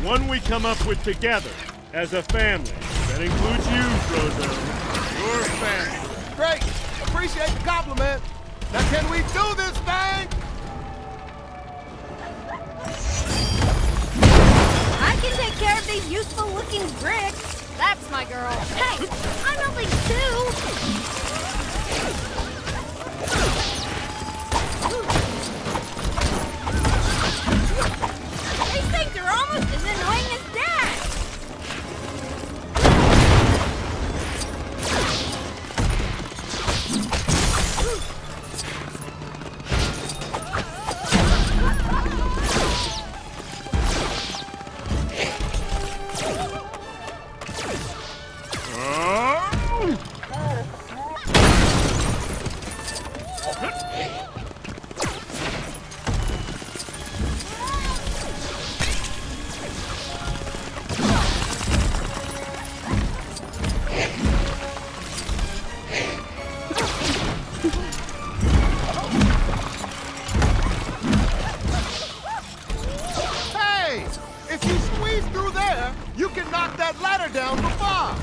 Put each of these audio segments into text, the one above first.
One we come up with together, as a family. That includes you, Frozo. Your family. Great! Appreciate the compliment. Now can we do this thing? I can take care of these useful-looking bricks. That's my girl. Hey, I'm only 2. These things are almost as annoying as Dad. Hey! If you squeeze through there, you can knock that ladder down for Bob.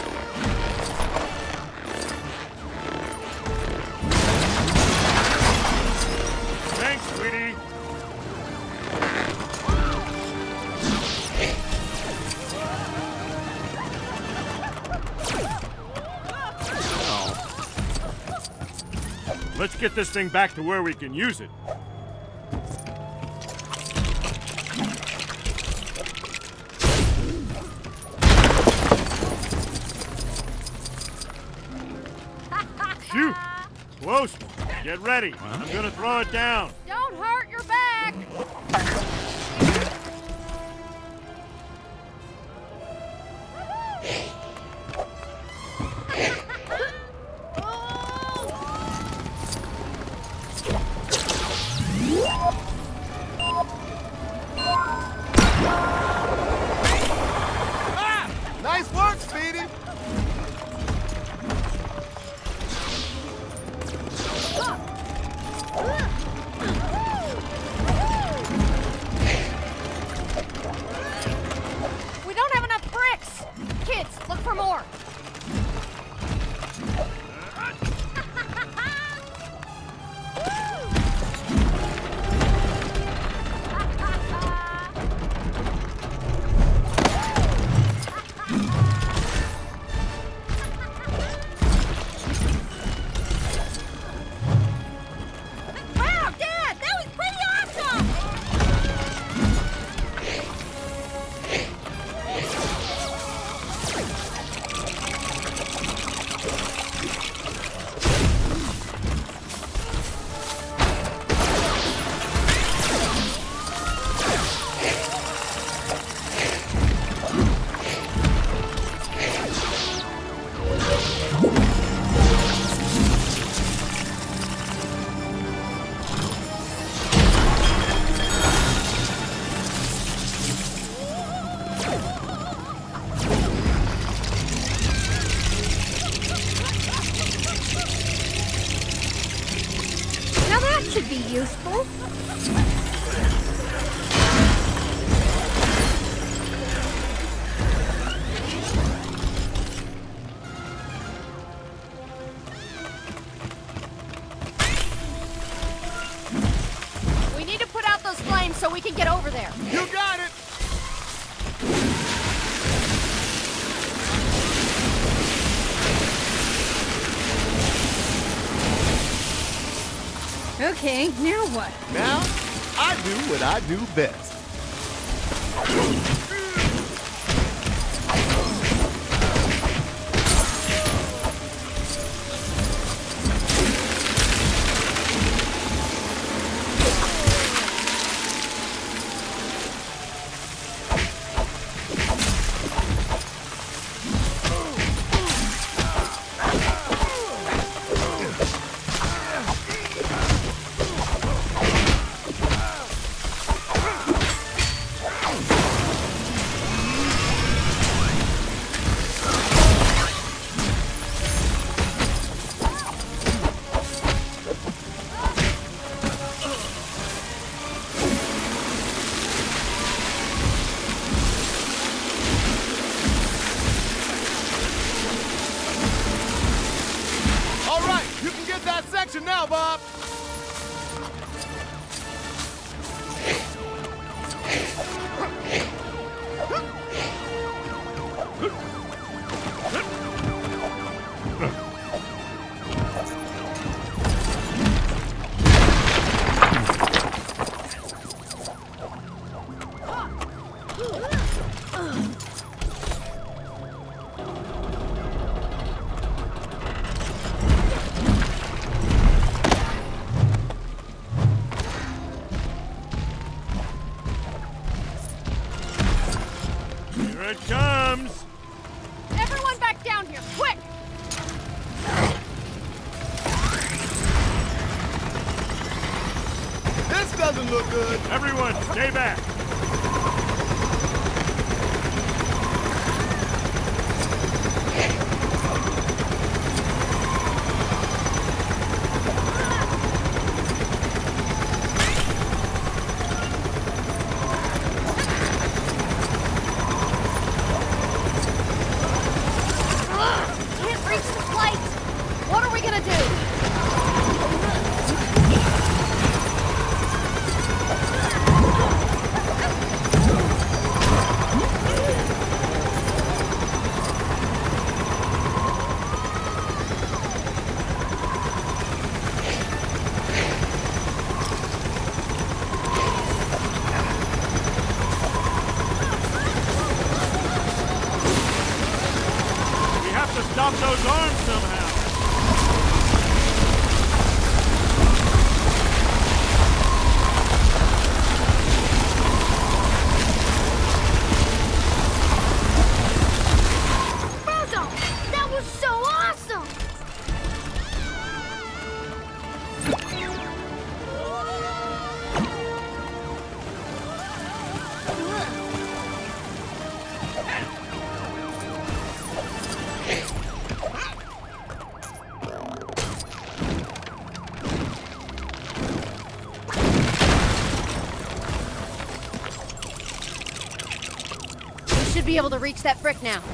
Thanks, sweetie. Let's get this thing back to where we can use it. Phew! Close one. Get ready. I'm gonna throw it down. Don't hurt your back. Ah! Nice work, Speedy. We don't have enough bricks. Kids, look for more. Wow, Dad, that was pretty awesome! Now that should be useful. We need to put out those flames so we can get over there. You got it. Okay, now what? Now, I do what I do best. Here it comes! Everyone back down here, quick! This doesn't look good. Everyone, stay back! Can't reach the plate! What are we gonna do? We have to stop those arms somehow! Frodo! That was so awesome! We should be able to reach that brick now.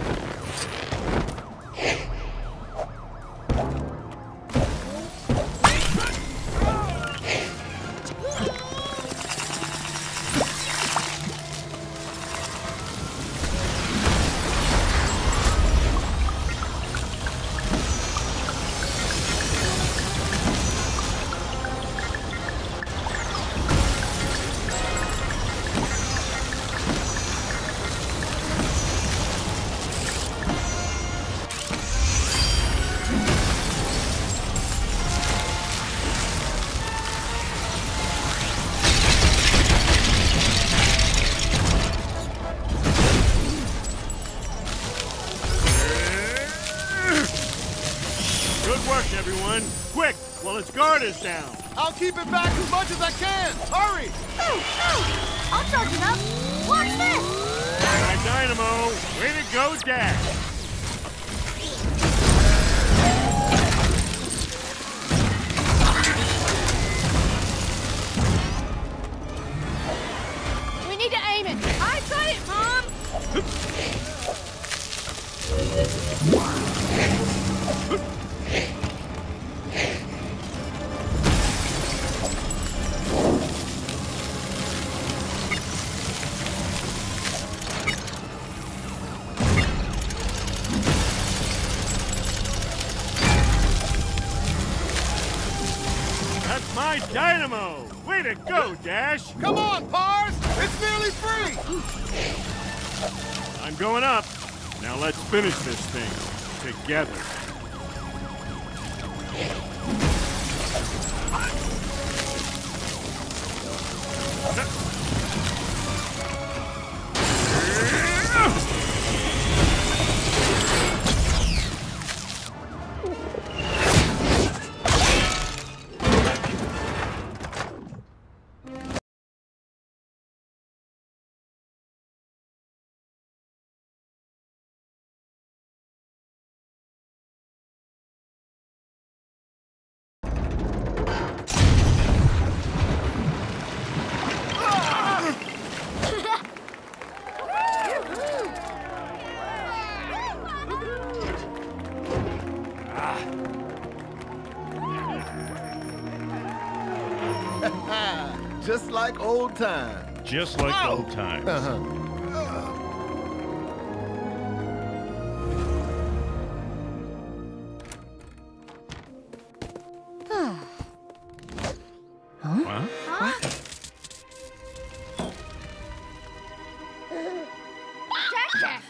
Good work, everyone! Quick, while its guard is down! I'll keep it back as much as I can. Hurry! I'll charge it up. Watch this! My Dynamo! Way to go, Dash! We need to aim it. I tried it, Mom. That's my Dynamo! Way to go, Dash! Come on, Pars! It's nearly free! I'm going up. Now let's finish this thing. Together. Just like old times. Just like Ow! old times. Huh? Jack!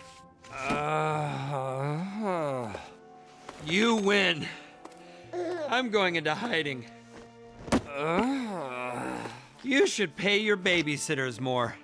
You win. I'm going into hiding. You should pay your babysitters more.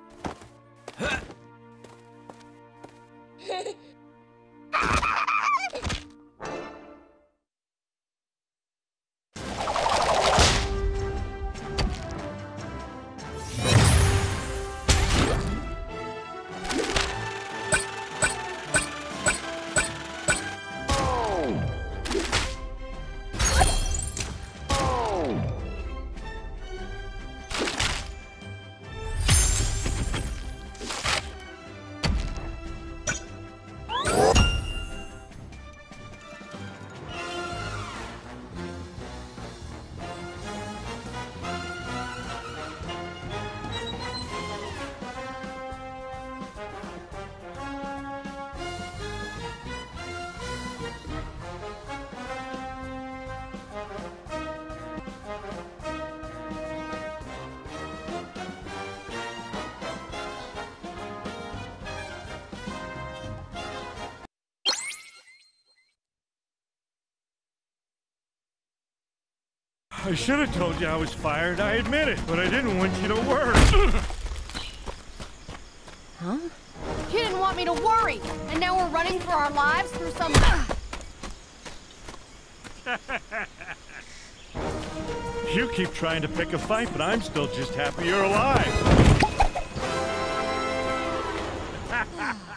I should have told you I was fired, I admit it, but I didn't want you to work. Huh? You didn't want me to worry, and now we're running for our lives through some... You keep trying to pick a fight, but I'm still just happy you're alive.